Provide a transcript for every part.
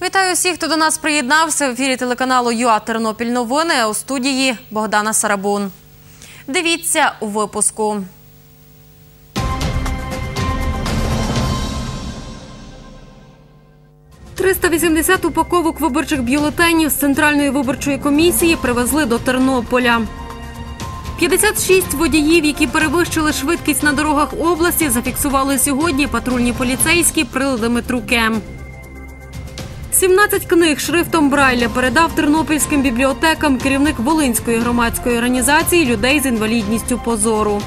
Вітаю всіх, хто до нас приєднався. В ефірі телеканалу ЮА Тернопіль новини, у студії Богдана Сарабун. Дивіться у випуску. «380 упаковок виборчих бюлетенів з Центральної виборчої комісії привезли до Тернополя. 56 водіїв, які перевищили швидкість на дорогах області, зафіксували сьогодні патрульні поліцейські приладами Трукем. 17 книг шрифтом Брайля передав тернопільським бібліотекам керівник Волинської громадської організації людей з інвалідністю по зору.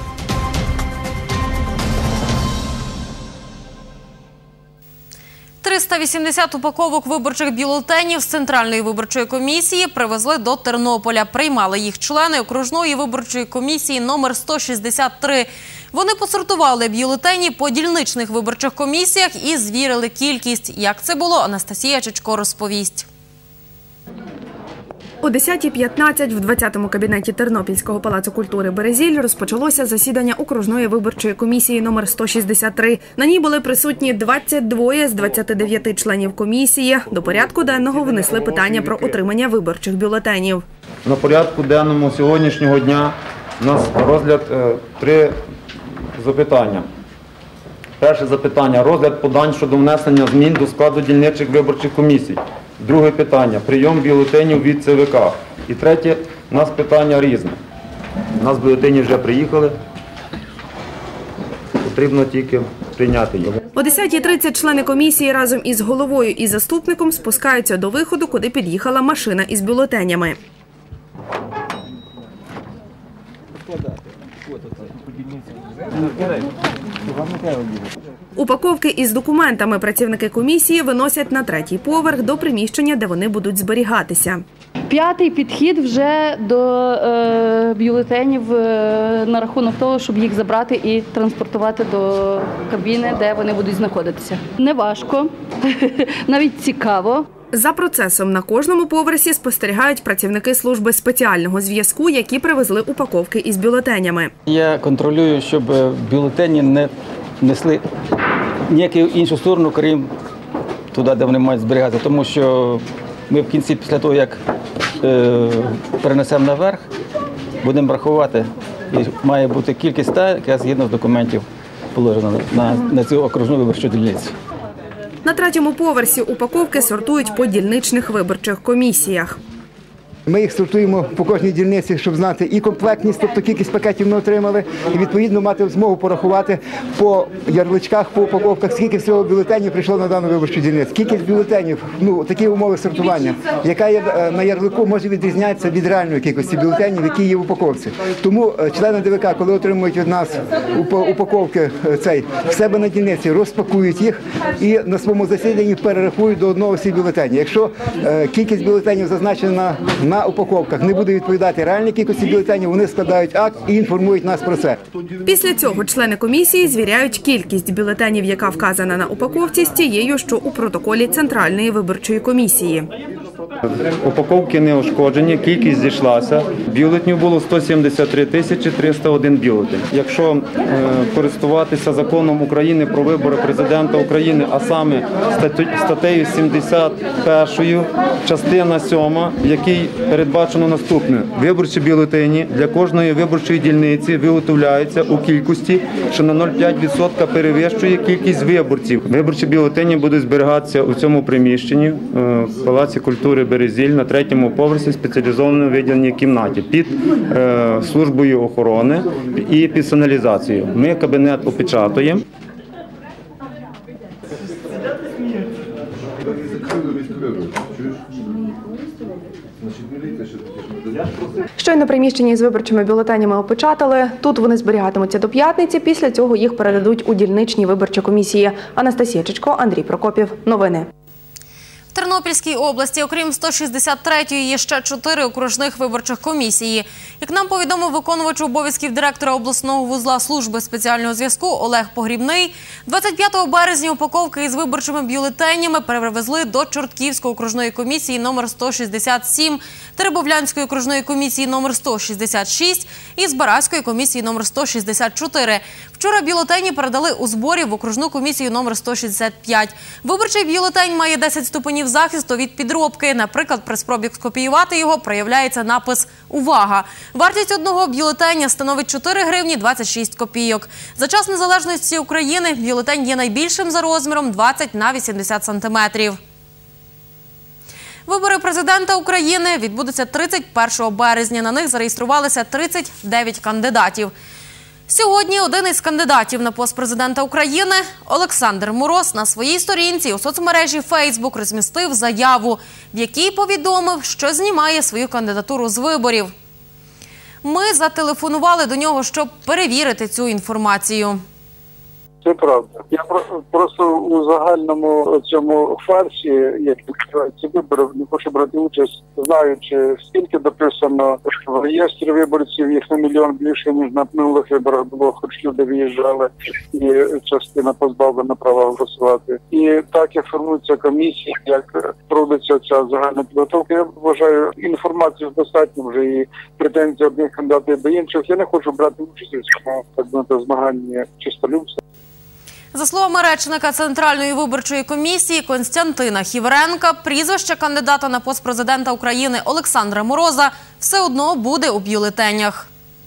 – 380 упаковок виборчих бюлетенів з Центральної виборчої комісії привезли до Тернополя. Приймали їх члени окружної виборчої комісії номер 163. Вони посортували бюлетені по дільничних виборчих комісіях і звірили кількість. Як це було, Анастасія Чичко розповість. О 10:15 в 20-му кабінеті Тернопільського палацу культури «Березіль» розпочалося засідання окружної виборчої комісії номер 163. На ній були присутні 22 з 29 членів комісії. До порядку денного внесли питання про отримання виборчих бюлетенів. На порядку денному сьогоднішнього дня у нас розгляд 3 запитання. Перше запитання – розгляд подань щодо внесення змін до складу дільничих виборчих комісій. Друге питання – прийом бюлетенів від ЦВК. І третє – у нас питання різне. У нас бюлетені вже приїхали, потрібно тільки прийняти його. О 10:30 члени комісії разом із головою і заступником спускаються до виходу, куди під'їхала машина із бюлетенями. Упаковки із документами працівники комісії виносять на 3-й поверх до приміщення, де вони будуть зберігатися. 5-й підхід вже до бюлетенів на рахунок того, щоб їх забрати і транспортувати до кабіни, де вони будуть знаходитися. Не важко, навіть цікаво. За процесом на кожному поверсі спостерігають працівники служби спеціального зв'язку, які привезли упаковки із бюлетенями. Я контролюю, щоб бюлетені не несли ніяку іншу сторону, крім туди, де вони мають зберігатися. Тому що ми в кінці, після того, як перенесемо наверх, будемо рахувати. І має бути кількість та, яка згідно з документів положена на цю окружну виборчу дільницю. На 3-му поверсі упаковки сортують по дільничних виборчих комісіях. Ми їх сортуємо по кожній дільниці, щоб знати і комплектність, тобто кількість пакетів ми отримали, і відповідно мати змогу порахувати по ярличках, по упаковках, скільки всього бюлетенів прийшло на дану виборчу дільницю. Кількість бюлетенів, такі умови сортування, яка є на ярлику, може відрізнятися від реальної кількості бюлетенів, які є в упаковці. Тому члени ДВК, коли отримують від нас упаковки в себе на дільниці, розпакують їх і на своєму засіданні перерахують до одного всі бюлетені. Якщо кількість бюлетенів зазначена на упаковках не буде відповідати реальній кількості бюлетенів, вони складають акт і інформують нас про це. Після цього члени комісії звіряють кількість бюлетенів, яка вказана на упаковці, з тією, що у протоколі Центральної виборчої комісії. Упаковки не ушкоджені, кількість зійшлася. Бюлетенів було 173 301 бюлетень. Якщо користуватися законом України про вибори президента України, а саме статтею 71, частина 7, в якій передбачено наступне. Виборчі бюлетені для кожної виборчої дільниці виготовляються у кількості, що на 0,5% перевищує кількість виборців. Виборчі бюлетені будуть зберігатися у цьому приміщенні в Палаці культури «Березіль» на 3-му поверсі спеціалізованому виділеній кімнаті під службою охорони і під сигналізацією. Ми кабінет опечатуємо. Щойно приміщення з виборчими бюлетенями опечатали. Тут вони зберігатимуться до п'ятниці, після цього їх передадуть у дільничні виборчі комісії. Анастасія Чичко, Андрій Прокопів. Новини. В Тернопільській області, окрім 163-ї, є ще 4 окружних виборчих комісії. Як нам повідомив виконувач обов'язків директора обласного вузла служби спеціального зв'язку Олег Погрібний, 25 березня упаковки із виборчими бюлетенями перевезли до Чортківської окружної комісії номер 167, Теребовлянської окружної комісії номер 166 і Збаразької комісії номер 164. Вчора бюлетені передали у зборі в окружну комісію номер 165. Виборчий бюлетень має 10 ступенів захисту від підробки. Наприклад, при спробі скопіювати його проявляється напис «Увага». Вартість одного бюлетеня становить 4 гривні 26 копійок. За час незалежності України бюлетень є найбільшим за розміром – 20 на 80 сантиметрів. Вибори президента України відбудуться 31 березня. На них зареєструвалися 39 кандидатів. Сьогодні один із кандидатів на пост президента України, Олександр Мороз, на своїй сторінці у соцмережі Facebook розмістив заяву, в якій повідомив, що знімає свою кандидатуру з виборів. Ми зателефонували до нього, щоб перевірити цю інформацію. Це правда. Я просто у загальному цьому фарсі, як відбуваються вибори, не хочу брати участь, знаючи, скільки дописано в реєстрі виборців, їх на мільйон більше, ніж на минулих виборах було, хоч люди виїжджали, і частина позбавлена права голосувати. І так як формується комісія, як проводиться ця загальна підготовка, я вважаю, інформації достатньо вже і претензій одних кандидатів до інших. Я не хочу брати участь у цьому, так звати, змаганні чистолюбства. За словами речника Центральної виборчої комісії Костянтина Хівренка, прізвище кандидата на пост президента України Олександра Мороза все одно буде у бюлетенях.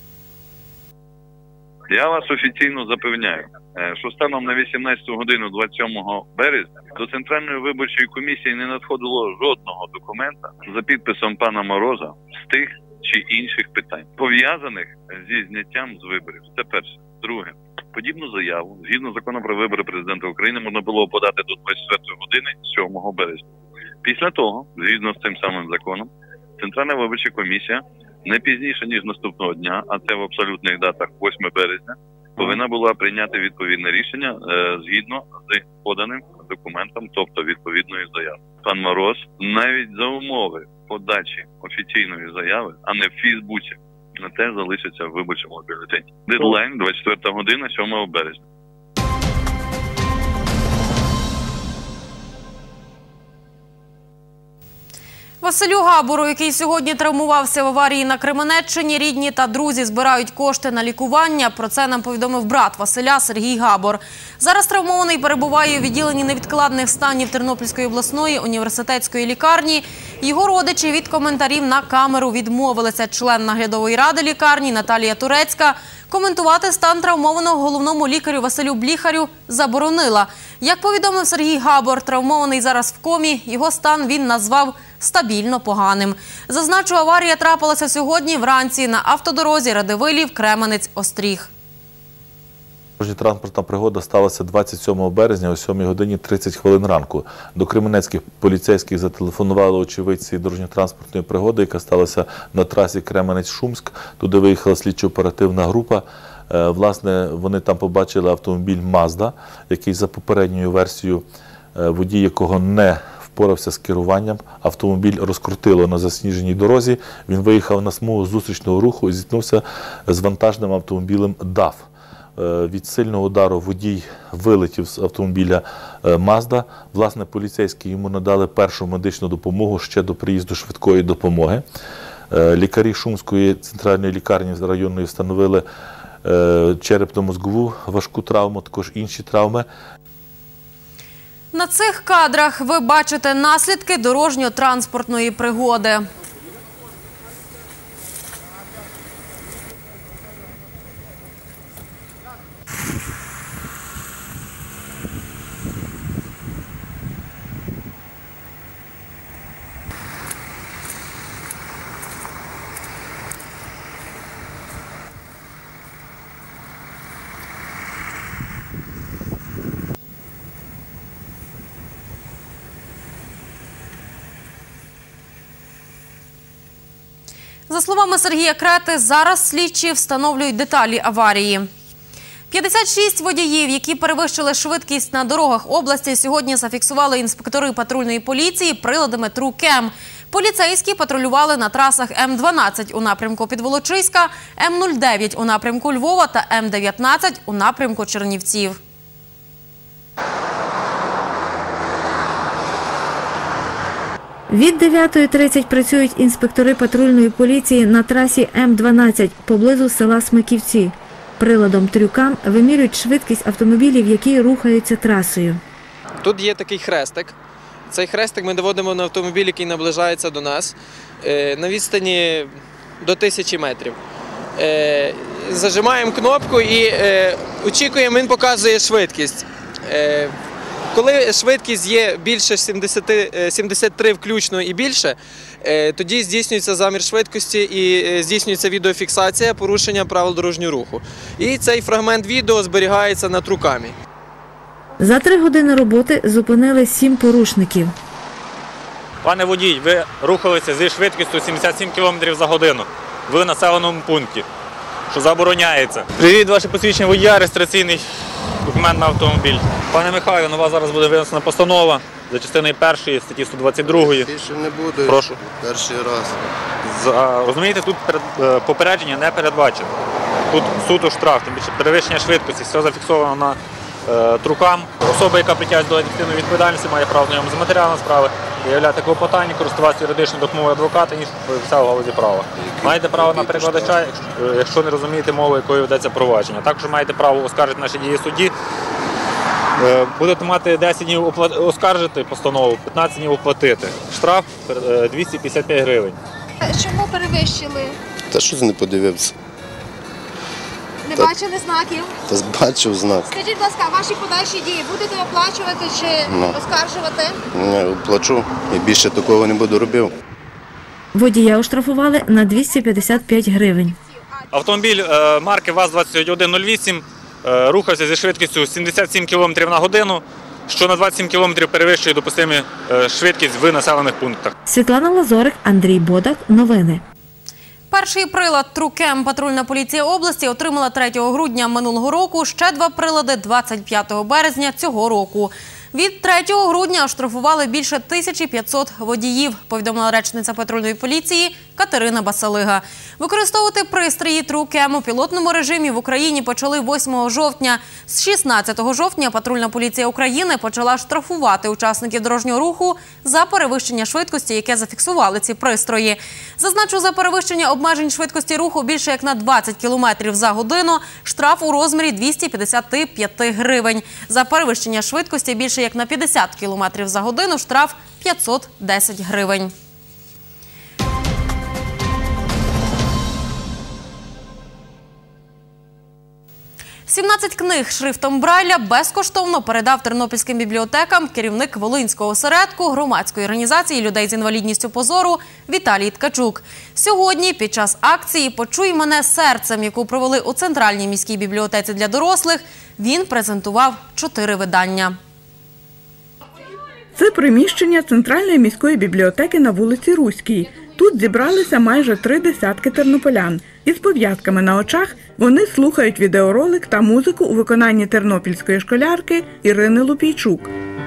Я вас офіційно запевняю, що станом на 18 годину 27 березня до Центральної виборчої комісії не надходило жодного документа за підписом пана Мороза з тих чи інших питань, пов'язаних зі зняттям з виборів. Це перше. Друге. Подібну заяву, згідно закону про вибори президента України, можна було подати до 24 години 7 березня. Після того, згідно з цим самим законом, Центральна виборча комісія не пізніше, ніж наступного дня, а це в абсолютних датах 8 березня, повинна була прийняти відповідне рішення згідно з поданим документом, тобто відповідною заявою. Пан Мороз навіть за умови подачі офіційної заяви, а не в Фейсбуці, на те залишиться в виборчому бюлетені. Дедлайн 24 година 7 березня. Василю Габору, який сьогодні травмувався в аварії на Кременеччині, рідні та друзі збирають кошти на лікування. Про це нам повідомив брат Василя Сергій Габор. Зараз травмований перебуває у відділенні невідкладних станів Тернопільської обласної університетської лікарні. Його родичі від коментарів на камеру відмовилися. Член наглядової ради лікарні Наталія Турецька коментувати стан травмованого головному лікарю Василю Бліхарю заборонила. Як повідомив Сергій Габор, травмований зараз в комі, його стан він назвав стабільно поганим. Зазначу, аварія трапилася сьогодні вранці на автодорозі Радивилів-Кременець-Остріг. Дорожньо-транспортна пригода сталася 27 березня о 7 годині 30 хвилин ранку. До кременецьких поліцейських зателефонували очевидці дорожньо-транспортної пригоди, яка сталася на трасі Кременець-Шумськ. Туди виїхала слідчо-оперативна група. Власне, вони там побачили автомобіль «Мазда», який за попередньою версією, водій якого не впорався з керуванням. Автомобіль розкрутило на засніженій дорозі. Він виїхав на смугу зустрічного руху і зіткнувся з вантажним автомобілем «ДАФ». Від сильного удару водій вилетів з автомобіля «Мазда». Власне, поліцейські йому надали першу медичну допомогу ще до приїзду швидкої допомоги. Лікарі Шумської центральної лікарні районної встановили черепно-мозгову важку травму, також інші травми. На цих кадрах ви бачите наслідки дорожньо-транспортної пригоди. За словами Сергія Крети, зараз слідчі встановлюють деталі аварії. 56 водіїв, які перевищили швидкість на дорогах області, сьогодні зафіксували інспектори патрульної поліції приладами True-Cam. Поліцейські патрулювали на трасах М12 у напрямку Підволочиська, М09 у напрямку Львова та М19 у напрямку Чернівців. Від 9:30 працюють інспектори патрульної поліції на трасі М12 поблизу села Смиківці. Приладом трюкам вимірюють швидкість автомобілів, які рухаються трасою. Тут є такий хрестик. Цей хрестик ми доводимо на автомобіль, який наближається до нас на відстані до 1000 метрів. Зажимаємо кнопку і очікуємо, він показує швидкість. Коли швидкість є більше 73 включно і більше, тоді здійснюється замір швидкості і здійснюється відеофіксація порушення правил дорожнього руху. І цей фрагмент відео зберігається на трукамі. За 3 години роботи зупинили 7 порушників. Пане водій, ви рухалися зі швидкістю 77 км за годину в населеному пункті, що забороняється. Привіть ваше посвідчення водія, реєстраційний документ на автомобіль. Пане Михайло, на вас зараз буде винесена постанова за частиною 1 статті 122. Більше не буде. Прошу. Перший раз. Розумієте, тут попередження не передбачено. Тут суто штраф, тим більше перевищення швидкості, все зафіксовано на трукам. Особа, яка притягується до адміністративної відповідальності, має право знайомитися з матеріалами справи, виявляти клопотання, користуватися юридичною допомогою адвоката, ніж вся в галузі права. Маєте право на перекладача, якщо не розумієте мову, якою ведеться провадження. Також маєте право оскаржити наші дії в суді. Будете мати 10 днів оскаржити постанову, 15 днів оплатити. Штраф 255 гривень. Чому перевищили? Та щось не подивився. Не бачили знаків? Та бачив знак. Скажіть, будь ласка, ваші подальші дії будете оплачувати чи оскаржувати? Не, оплачу і більше такого не буду робити. Водія оштрафували на 255 гривень. Автомобіль марки ВАЗ-2108 рухався зі швидкістю 77 км на годину, що на 27 км перевищує допустиму швидкість в населених пунктах. Світлана Лазорик, Андрій Бодак. Новини. Перший прилад «Трукем» патрульна поліція області отримала 3 грудня минулого року, ще 2 прилади 25 березня цього року. Від 3 грудня оштрафували більше 1500 водіїв, повідомила речниця патрульної поліції Катерина Басалига. Використовувати пристрої «Трукем» у пілотному режимі в Україні почали 8 жовтня. З 16 жовтня патрульна поліція України почала штрафувати учасників дорожнього руху за перевищення швидкості, яке зафіксували ці пристрої. Зазначу, за перевищення обмежень швидкості руху більше як на 20 км за годину штраф у розмірі 255 гривень. За перевищення швидкості більше як на 50 км за годину штраф 510 гривень. 17 книг шрифтом Брайля безкоштовно передав тернопільським бібліотекам керівник Волинського осередку громадської організації людей з інвалідністю по зору Віталій Ткачук. Сьогодні під час акції «Почуй мене серцем», яку провели у Центральній міській бібліотеці для дорослих, він презентував 4 видання. Це приміщення Центральної міської бібліотеки на вулиці Руській. Тут зібралися майже 3 десятки тернополян. Із пов'язками на очах вони слухають відеоролик та музику у виконанні тернопільської школярки Ірини Лупійчук.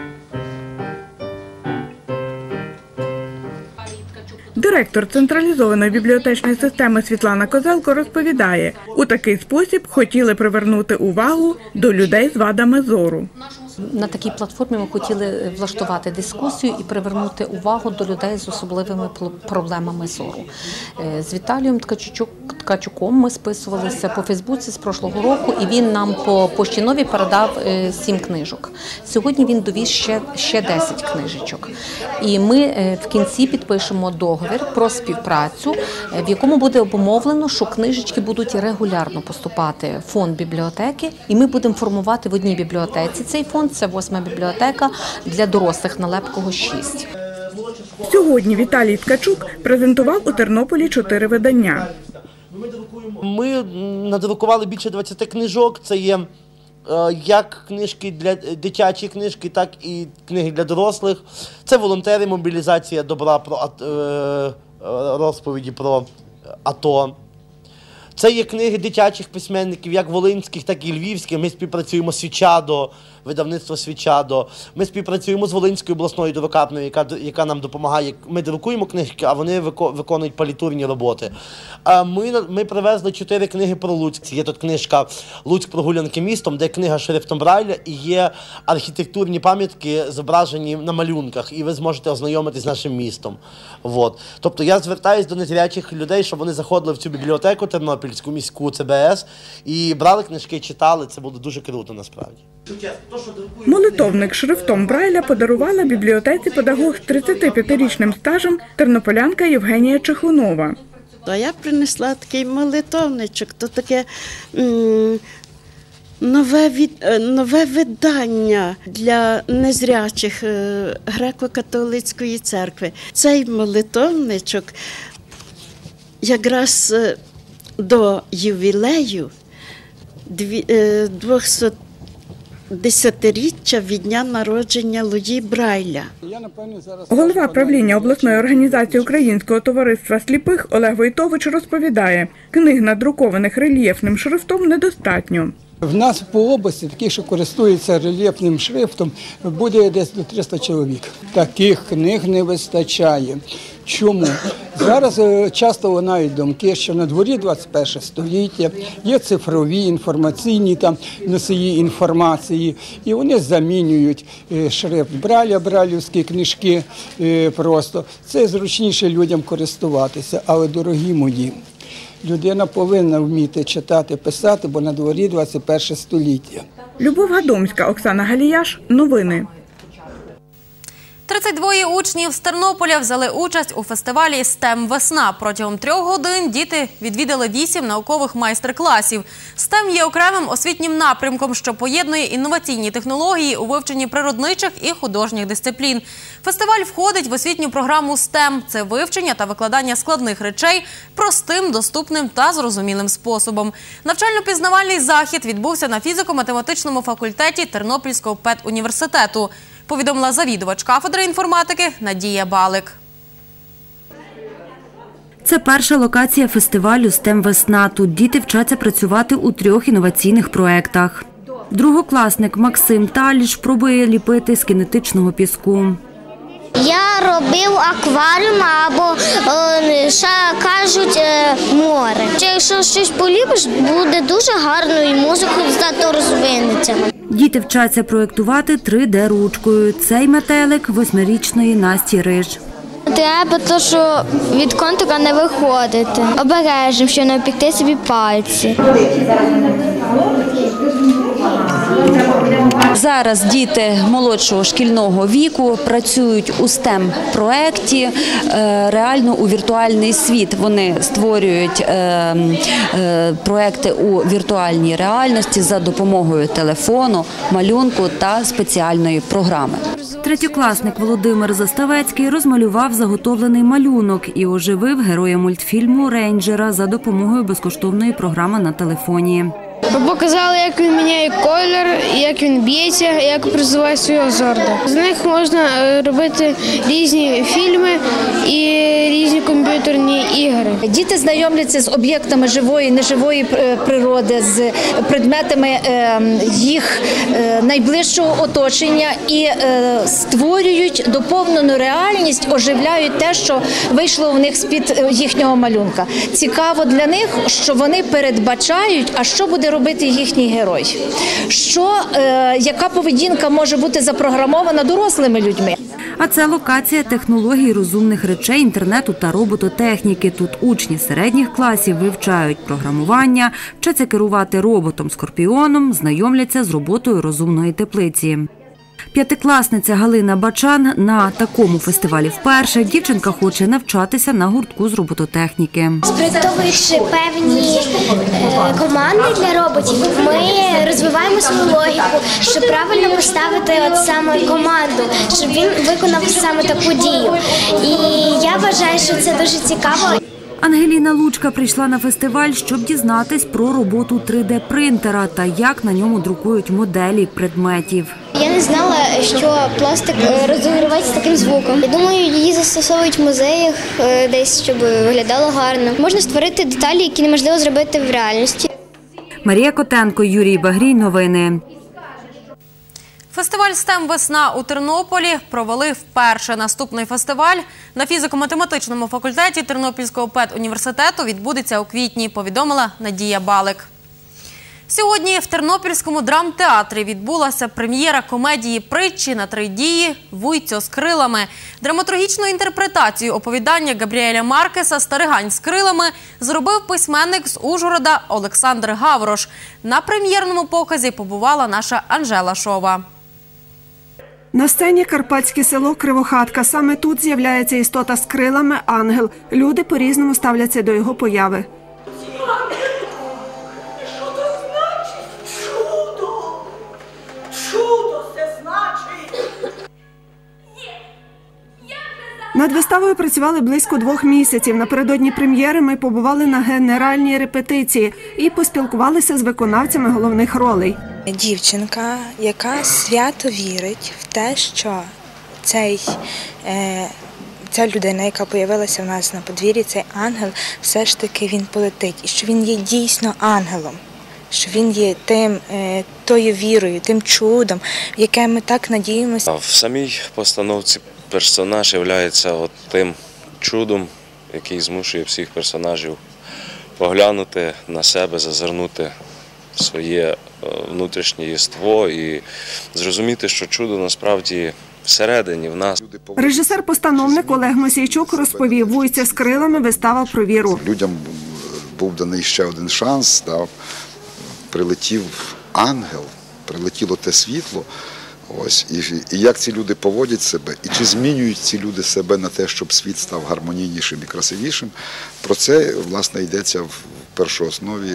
Директор централізованої бібліотечної системи Світлана Козелко розповідає, у такий спосіб хотіли привернути увагу до людей з вадами зору. На такій платформі ми хотіли влаштувати дискусію і привернути увагу до людей з особливими проблемами зору. З Віталієм Ткачуком ми списувалися по Фейсбуці з прошлого року, і він нам по Пошті Новій передав 7 книжок. Сьогодні він довіз ще 10 книжечок. І ми в кінці підпишемо договір про співпрацю, в якому буде обумовлено, що книжечки будуть регулярно поступати в фонд бібліотеки, і ми будемо формувати в одній бібліотеці цей фонд. Це 8-ма бібліотека для дорослих на Лепкого 6. Сьогодні Віталій Ткачук презентував у Тернополі 4 видання. Ми надрукували більше 20 книжок. Це є як книжки для дитячі книжки, так і книги для дорослих. Це волонтери, мобілізація добра, про розповіді про АТО. Це є книги дитячих письменників, як волинських, так і львівських. Ми співпрацюємо з Січадо, видавництво «Свічадо». Ми співпрацюємо з Волинською обласною друкарнею, яка нам допомагає. Ми друкуємо книжки, а вони виконують палітурні роботи. Ми привезли 4 книги про Луцьк. Є тут книжка «Луцьк. Прогулянки містом», де книга шрифтом Брайля і є архітектурні пам'ятки, зображені на малюнках, і ви зможете ознайомитись з нашим містом. Тобто я звертаюся до незрячих людей, щоб вони заходили в цю бібліотеку Тернопільську міську ЦБС і брали книжки, читали. Це буде дуже круто насправді. Молитовник шрифтом Брайля подарувала бібліотеці педагог з 35-річним стажем тернополянка Євгенія Чехунова. А я принесла такий молитовничок, то таке нове видання для незрячих греко-католицької церкви. Цей молитовничок якраз до ювілею 210-річчя від дня народження Луї Брайля. Голова правління обласної організації Українського товариства сліпих Олег Войтович розповідає, книг, надрукованих рельєфним шрифтом, недостатньо. В нас по області таких, що користуються рельєфним шрифтом, буде десь до 300 чоловік. Таких книг не вистачає. Чому? Зараз часто лунають думки, що на дворі 21 століття, є цифрові інформаційні носії інформації, і вони замінюють шрифт Брайля, брайлівські книжки просто. Це зручніше людям користуватися, але, дорогі мої, людина повинна вміти читати, писати, бо на дворі 21 століття. Любов Гадомська, Оксана Галіяш. Новини. 32 учнів з Тернополя взяли участь у фестивалі STEM «Весна». Протягом 3 годин діти відвідали 8 наукових майстер-класів. STEM є окремим освітнім напрямком, що поєднує інноваційні технології у вивченні природничих і художніх дисциплін. Фестиваль входить в освітню програму STEM – це вивчення та викладання складних речей простим, доступним та зрозумілим способом. Навчально-пізнавальний захід відбувся на фізико-математичному факультеті Тернопільського педуніверситету, повідомила завідувач кафедри інформатики Надія Балик. Це перша локація фестивалю STEM «Весна». Тут діти вчаться працювати у 3 інноваційних проєктах. Другокласник Максим Таліш пробує ліпити з кинетичного піску. Я робив акваріум або, ще кажуть, море. Якщо щось поліпиш, буде дуже гарно і музику здатно розвинеться. Діти вчаться проєктувати 3D-ручкою. Цей метелик 8-річної Насті Риж. Треба то, що від контура не виходити. Обережно, щоб не опікти собі пальці. Зараз діти молодшого шкільного віку працюють у STEM-проєкті реально у віртуальний світ. Вони створюють проєкти у віртуальній реальності за допомогою телефону, малюнку та спеціальної програми. Третьокласник Володимир Заставецький розмалював заготовлений малюнок і оживив героя мультфільму «Рейнджера» за допомогою безкоштовної програми на телефоні. Показали, як він міняє колір, як він б'ється, як призиває свого зорда. З них можна робити різні фільми і різні комп'ютерні ігри. Діти знайомляться з об'єктами живої, неживої природи, з предметами їх найближчого оточення і створюють доповнену реальність, оживляють те, що вийшло у них з-під їхнього малюнка. Цікаво для них, що вони передбачають, а що буде робити їхній герой. Яка поведінка може бути запрограмована дорослими людьми. А це локація технологій розумних речей, інтернету та робототехніки. Тут учні середніх класів вивчають програмування, вчаться керувати роботом-скорпіоном, знайомляться з роботою розумної теплиці. П'ятикласниця Галина Бачан на такому фестивалі вперше. Дівчинка хоче навчатися на гуртку з робототехніки. Спроектовуючи певні команди для роботів, ми розвиваємо свою логіку, щоб правильно поставити саме команду, щоб він виконав саме таку дію. І я вважаю, що це дуже цікаво. Ангеліна Лучка прийшла на фестиваль, щоб дізнатись про роботу 3D-принтера та як на ньому друкують моделі предметів. Я не знала, що пластик розігрівається таким звуком. Я думаю, її застосовують в музеях десь, щоб виглядало гарно. Можна створити деталі, які неможливо зробити в реальності. Марія Котенко, Юрій Багрій. Новини. Фестиваль STEM «Весна» у Тернополі провели вперше. Наступний фестиваль на фізико-математичному факультеті Тернопільського педуніверситету відбудеться у квітні, повідомила Надія Балик. Сьогодні в Тернопільському драмтеатрі відбулася прем'єра комедії «Притчі на 3 дії. Вуйцьо з крилами». Драматургічну інтерпретацію оповідання Габріеля Маркеса «Старигань з крилами» зробив письменник з Ужгорода Олександр Гаврош. На прем'єрному показі побувала наша Анжела Шова. На сцені карпатське село Кривохатка. Саме тут з'являється істота з крилами – ангел. Люди по-різному ставляться до його появи. Над виставою працювали близько 2 місяців. Напередодні прем'єри ми побували на генеральній репетиції і поспілкувалися з виконавцями головних ролей. Дівчинка, яка свято вірить в те, що ця людина, яка з'явилася в нас на подвір'ї, цей ангел, все ж таки він полетить. І що він є дійсно ангелом, що він є тою вірою, тим чудом, в яке ми так надіємося. В самій постановці персонаж є тим чудом, який змушує всіх персонажів поглянути на себе, зазирнути в своє внутрішнє єство і зрозуміти, що чудо насправді всередині в нас. Режисер-постановник Олег Мосійчук розповів, «Вуйця з крилами» – вистава про віру. Людям був даний ще один шанс, прилетів ангел, прилетіло те світло. Ось, і як ці люди поводять себе, і чи змінюють ці люди себе на те, щоб світ став гармонійнішим і красивішим, про це, власне, йдеться в першооснові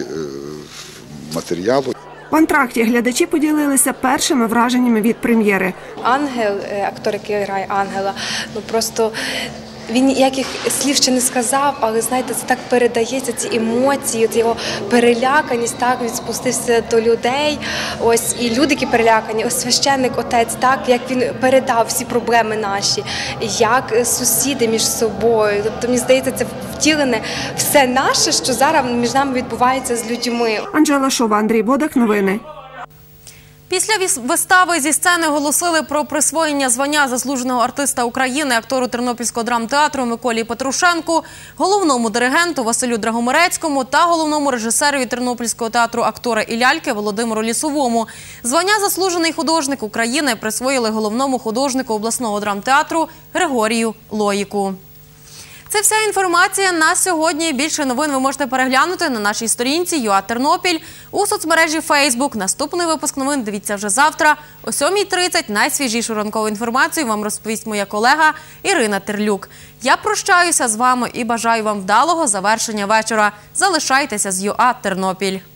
матеріалу. В антракті глядачі поділилися першими враженнями від прем'єри. Ангел, актор, який грає ангела, просто він ніяких слів ще не сказав, але, знаєте, це так передається, ці емоції, його переляканість, так, він спустився до людей, ось, і люди, які перелякані, ось священник, отець, так, як він передав всі проблеми наші, як сусіди між собою, тобто, мені здається, це втілене все наше, що зараз між нами відбувається з людьми. Анжела Шова, Андрій Бодак, новини. Після вистави зі сцени оголосили про присвоєння звання заслуженого артиста України актору Тернопільського драмтеатру Миколі Петрушенку, головному диригенту Василю Драгомирецькому та головному режисерові Тернопільського театру актора і ляльки Володимиру Лісовому. Звання «Заслужений художник України» присвоїли головному художнику обласного драмтеатру Григорію Лоїку. Це вся інформація на сьогодні. Більше новин ви можете переглянути на нашій сторінці ЮА Тернопіль, у соцмережі Фейсбук. Наступний випуск новин дивіться вже завтра о 7:30. Найсвіжішу ранкову інформацію вам розповість моя колега Ірина Терлюк. Я прощаюся з вами і бажаю вам вдалого завершення вечора. Залишайтеся з ЮА Тернопіль.